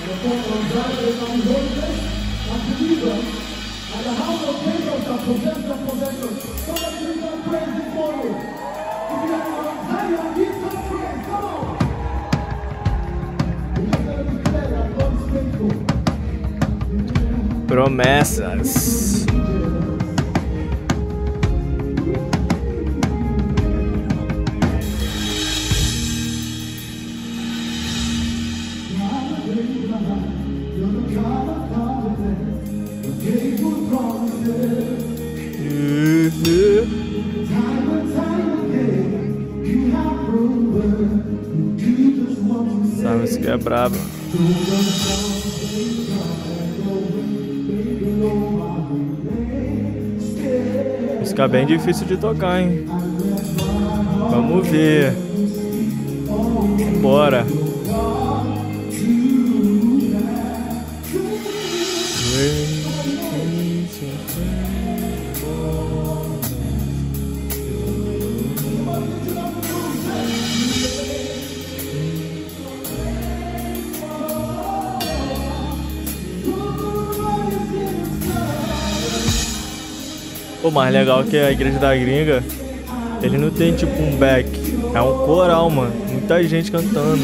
Promessas. Essa música é braba. Música bem difícil de tocar, hein? Vamos ver. Bora. O mais legal que a igreja da gringa, ele não tem tipo um back, é um coral, mano. Muita gente cantando.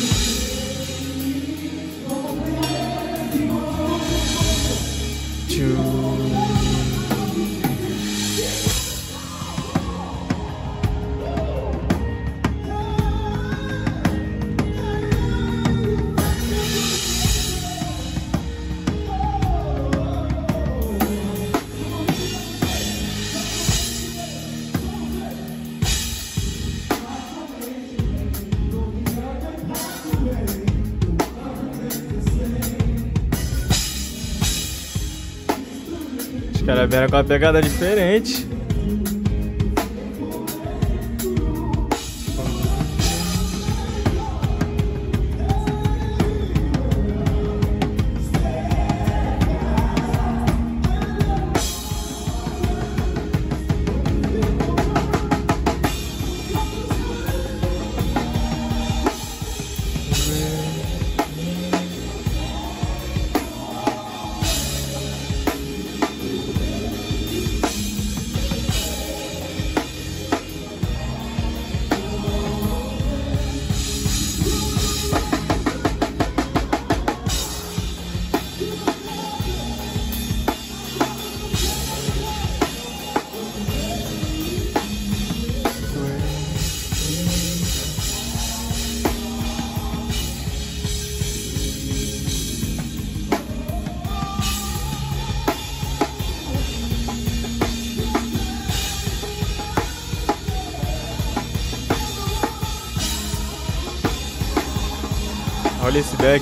Os caras vieram com uma pegada diferente. Olha esse back.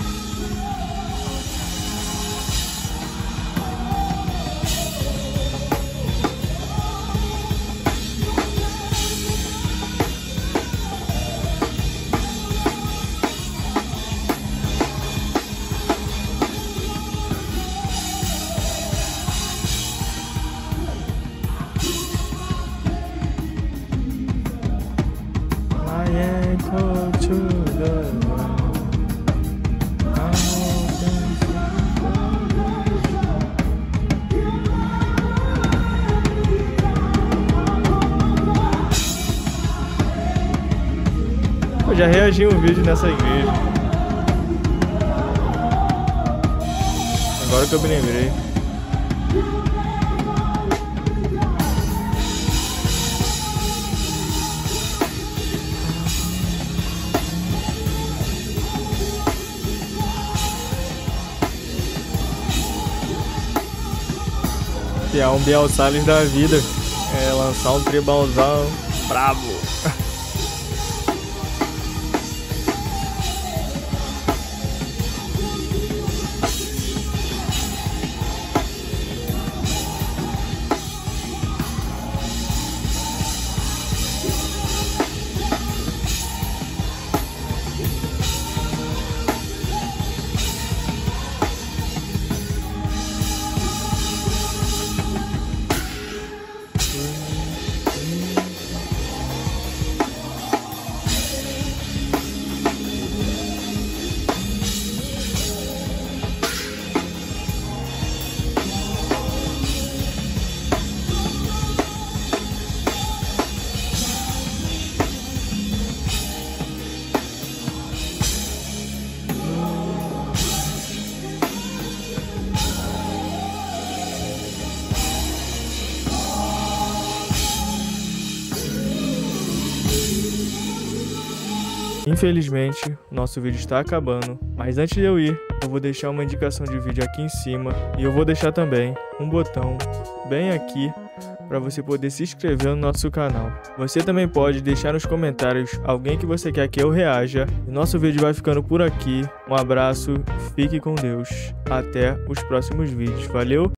Eu já reagi um vídeo nessa igreja. Agora que eu me lembrei. Que é um Biel Salles da vida. É lançar um tribalzão brabo. Infelizmente, nosso vídeo está acabando, mas antes de eu ir, eu vou deixar uma indicação de vídeo aqui em cima e eu vou deixar também um botão bem aqui para você poder se inscrever no nosso canal. Você também pode deixar nos comentários alguém que você quer que eu reaja. E nosso vídeo vai ficando por aqui. Um abraço, fique com Deus. Até os próximos vídeos. Valeu!